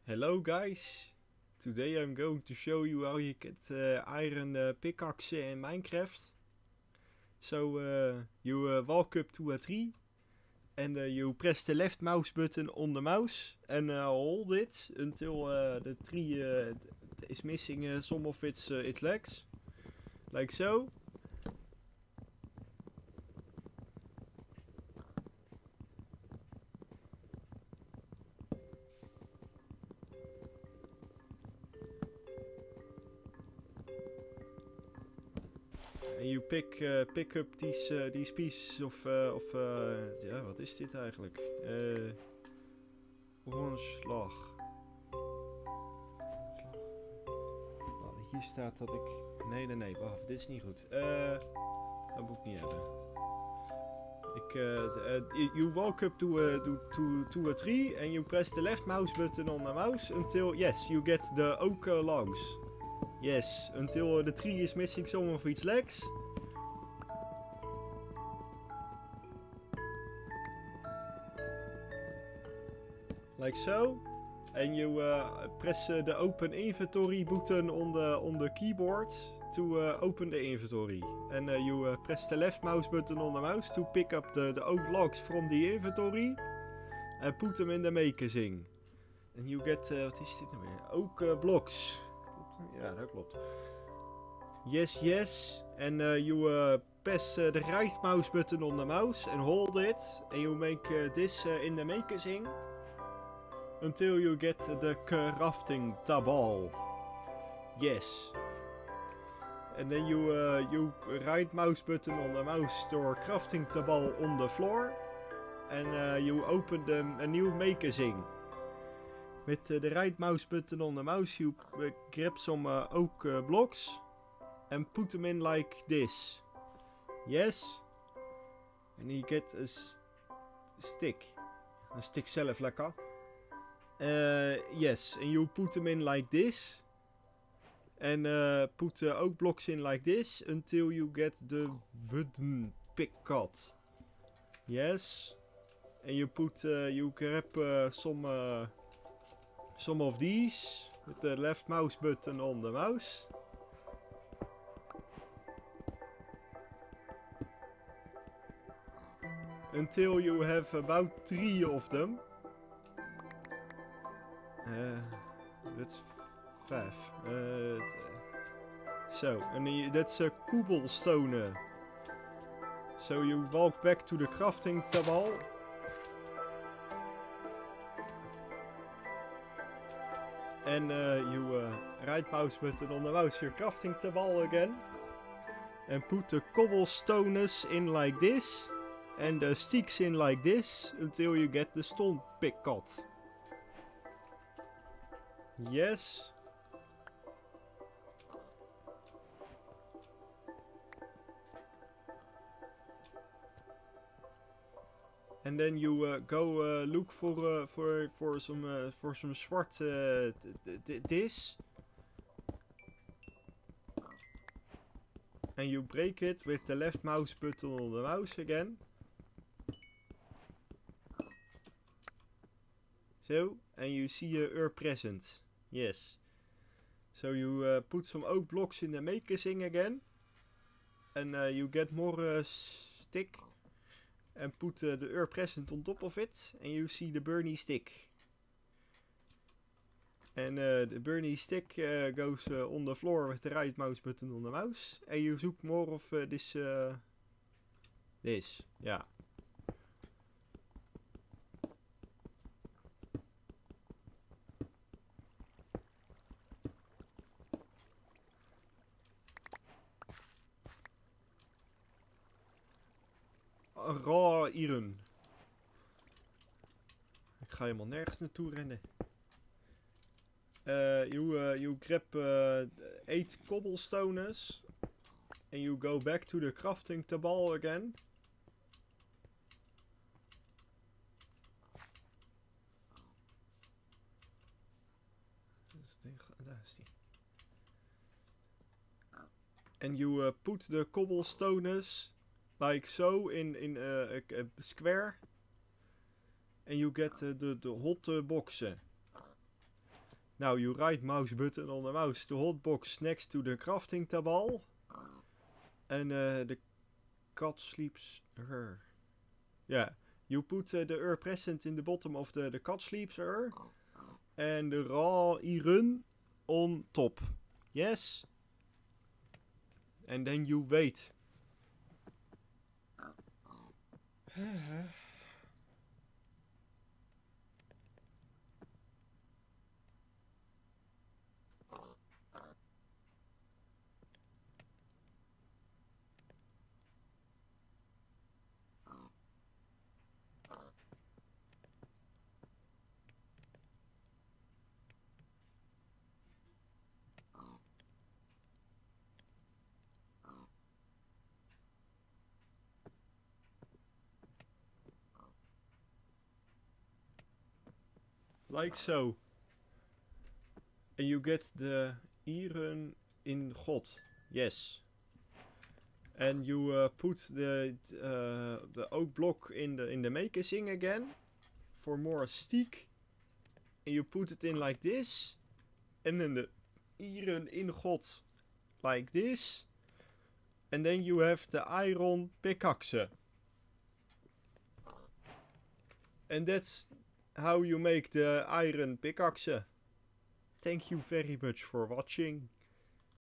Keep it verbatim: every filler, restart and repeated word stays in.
Hello guys, today I'm going to show you how you get uh, iron uh, pickaxe in Minecraft. So uh, you uh, walk up to a tree and uh, you press the left mouse button on the mouse and uh, hold it until uh, the tree uh, is missing uh, some of its, uh, its legs, like so. En you pick, uh, pick up these, uh, these pieces of, uh, of uh, ja, wat is dit eigenlijk? Uh, orange slag. Oh, hier staat dat ik... Nee, nee, nee, wacht, dit is niet goed. Uh, dat moet ik niet hebben. Ik, uh, uh, you walk up to a, to, to, to a tree and you press the left mouse button on the mouse until, yes, you get the oak uh, logs. Yes, until the tree is missing some of its legs. Like so. And you uh, press uh, the open inventory button on the on the keyboard to uh, open the inventory. And uh, you uh, press the left mouse button on the mouse to pick up the, the oak logs from the inventory and put them in the magazine. And you get, uh, wat is dit nou weer? Oak uh, blocks. Ja, dat klopt. Yes, yes. And uh, you uh, press uh, the right mouse button on the mouse and hold it. And you make uh, this uh, in the magazine until you get the crafting table. Yes. And then you uh, you right mouse button on the mouse store crafting table on the floor. And uh, you open them a new magazine. With uh, the right mouse button on the mouse, you uh, grab some uh, oak uh, blocks and put them in like this. Yes. And you get a st stick. A stick zelf lekker. Uh, yes, and you put them in like this. And uh, put uh, oak blocks in like this until you get the wooden pickaxe. Yes. And you put, uh, you grab uh, some... Uh, Some of these with the left mouse button on the mouse. Until you have about three of them. Uh, that's five. Uh, so, and that's a cobblestone. So you walk back to the crafting table. And uh, you uh, right mouse button on the mouse your crafting table again. And put the cobblestones in like this. And the sticks in like this. Until you get the stone pickaxe. Yes. And then you uh, go uh, look for uh, for for some uh, for some zwart uh, this, and you break it with the left mouse button on the mouse again. So, and you see a uh, ur present. Yes. So you uh, put some oak blocks in the magazine again, and uh, you get more uh, stick. And put uh, the ur present on top of it, and you see the Bernie stick. And uh, the Bernie stick uh, goes uh, on the floor with the right mouse button on the mouse, and you zoek more of uh, this. Uh, this, yeah. Raw iron. Ik ga helemaal nergens naartoe rennen. Uh, you, uh, you grab uh, eight cobblestones. And you go back to the crafting table again. Daar is die. And you uh, put the cobblestones like so in in uh, a, a square, and you get uh, the the hot uh, boxen. Now you right mouse button on the mouse to hot box next to the crafting table. And uh, the cat sleeps her. Yeah, you put uh, the ur present in the bottom of the, the cat sleeps ur. And the raw iron on top. Yes? And then you wait. Like so. And you get the iron in God. Yes. And you uh, put the uh, the oak block in the in the making again for more stick. And you put it in like this. And then the iron in God like this. And then you have the iron pickaxe. And that's how you make the iron pickaxe. Thank you very much for watching.